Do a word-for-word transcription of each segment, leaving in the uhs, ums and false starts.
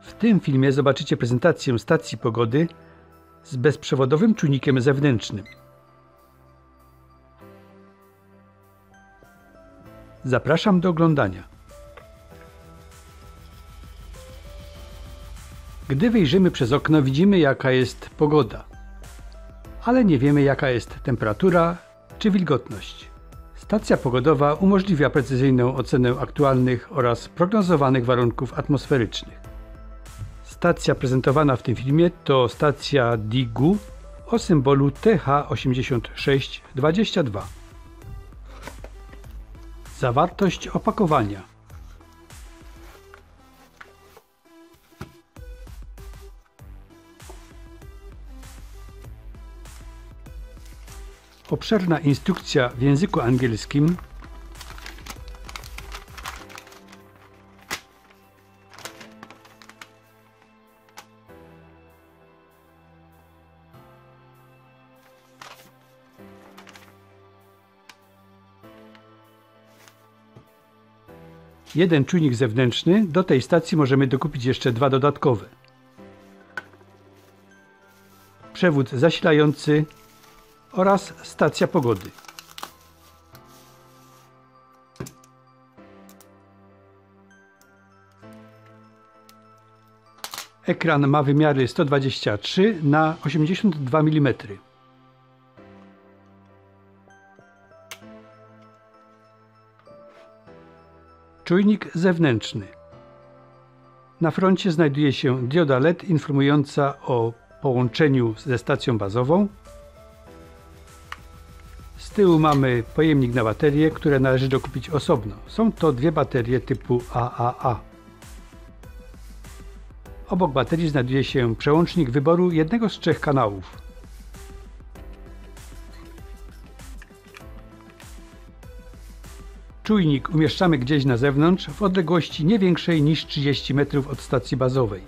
W tym filmie zobaczycie prezentację stacji pogody z bezprzewodowym czujnikiem zewnętrznym. Zapraszam do oglądania. Gdy wyjrzymy przez okno, widzimy, jaka jest pogoda, ale nie wiemy, jaka jest temperatura czy wilgotność. Stacja pogodowa umożliwia precyzyjną ocenę aktualnych oraz prognozowanych warunków atmosferycznych. Stacja prezentowana w tym filmie to stacja D I G U o symbolu T H osiemdziesiąt sześć dwadzieścia dwa. Zawartość opakowania. Obszerna instrukcja w języku angielskim. Jeden czujnik zewnętrzny. Do tej stacji możemy dokupić jeszcze dwa dodatkowe. Przewód zasilający oraz stacja pogody. Ekran ma wymiary sto dwadzieścia trzy na osiemdziesiąt dwa milimetry. Czujnik zewnętrzny. Na froncie znajduje się dioda L E D informująca o połączeniu ze stacją bazową. Z tyłu mamy pojemnik na baterie, które należy dokupić osobno. Są to dwie baterie typu A A A. Obok baterii znajduje się przełącznik wyboru jednego z trzech kanałów. Czujnik umieszczamy gdzieś na zewnątrz w odległości nie większej niż trzydzieści metrów od stacji bazowej.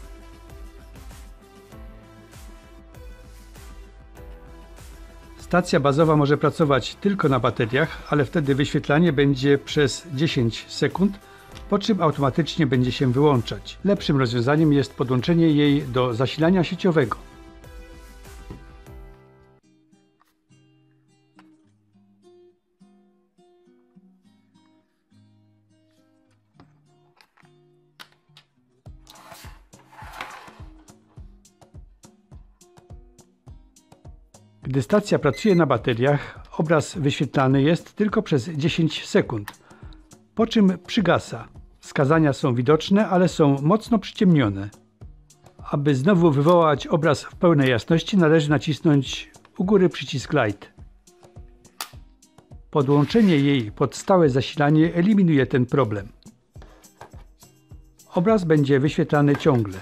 Stacja bazowa może pracować tylko na bateriach, ale wtedy wyświetlanie będzie przez dziesięć sekund, po czym automatycznie będzie się wyłączać. Lepszym rozwiązaniem jest podłączenie jej do zasilania sieciowego. Gdy stacja pracuje na bateriach, obraz wyświetlany jest tylko przez dziesięć sekund, po czym przygasa. Wskazania są widoczne, ale są mocno przyciemnione. Aby znowu wywołać obraz w pełnej jasności, należy nacisnąć u góry przycisk Light. Podłączenie jej pod stałe zasilanie eliminuje ten problem. Obraz będzie wyświetlany ciągle.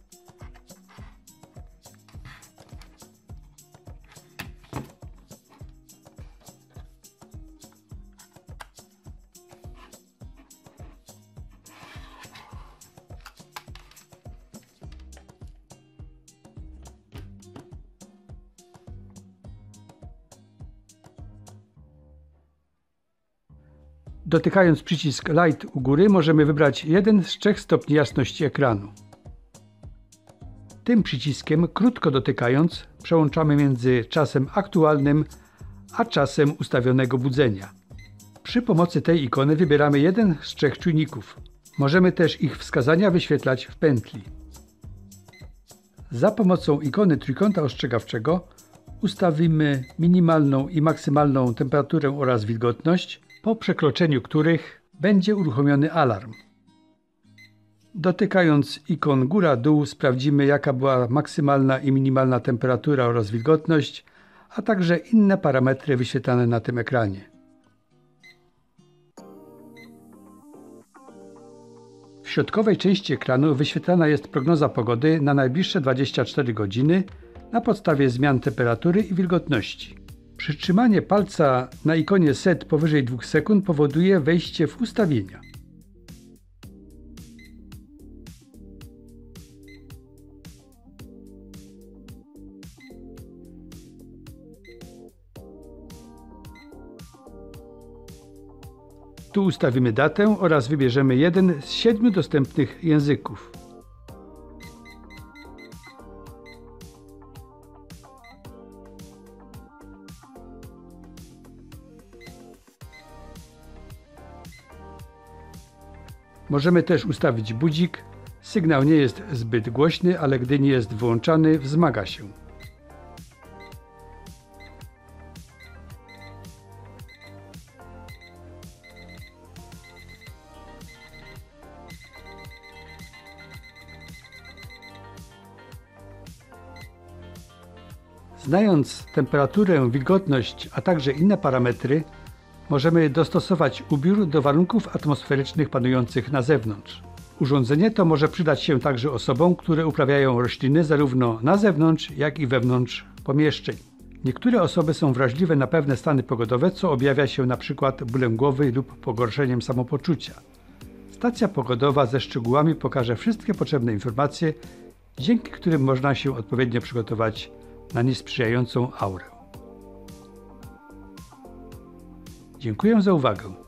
Dotykając przycisk Light u góry możemy wybrać jeden z trzech stopni jasności ekranu. Tym przyciskiem, krótko dotykając, przełączamy między czasem aktualnym a czasem ustawionego budzenia. Przy pomocy tej ikony wybieramy jeden z trzech czujników. Możemy też ich wskazania wyświetlać w pętli. Za pomocą ikony trójkąta ostrzegawczego ustawimy minimalną i maksymalną temperaturę oraz wilgotność, po przekroczeniu których będzie uruchomiony alarm. Dotykając ikon góra-dół sprawdzimy, jaka była maksymalna i minimalna temperatura oraz wilgotność, a także inne parametry wyświetlane na tym ekranie. W środkowej części ekranu wyświetlana jest prognoza pogody na najbliższe dwadzieścia cztery godziny na podstawie zmian temperatury i wilgotności. Przytrzymanie palca na ikonie Set powyżej dwóch sekund powoduje wejście w ustawienia. Tu ustawimy datę oraz wybierzemy jeden z siedmiu dostępnych języków. Możemy też ustawić budzik. Sygnał nie jest zbyt głośny, ale gdy nie jest włączany, wzmaga się. Znając temperaturę, wilgotność, a także inne parametry, możemy dostosować ubiór do warunków atmosferycznych panujących na zewnątrz. Urządzenie to może przydać się także osobom, które uprawiają rośliny zarówno na zewnątrz, jak i wewnątrz pomieszczeń. Niektóre osoby są wrażliwe na pewne stany pogodowe, co objawia się np. bólem głowy lub pogorszeniem samopoczucia. Stacja pogodowa ze szczegółami pokaże wszystkie potrzebne informacje, dzięki którym można się odpowiednio przygotować na niesprzyjającą aurę. Dziękuję za uwagę.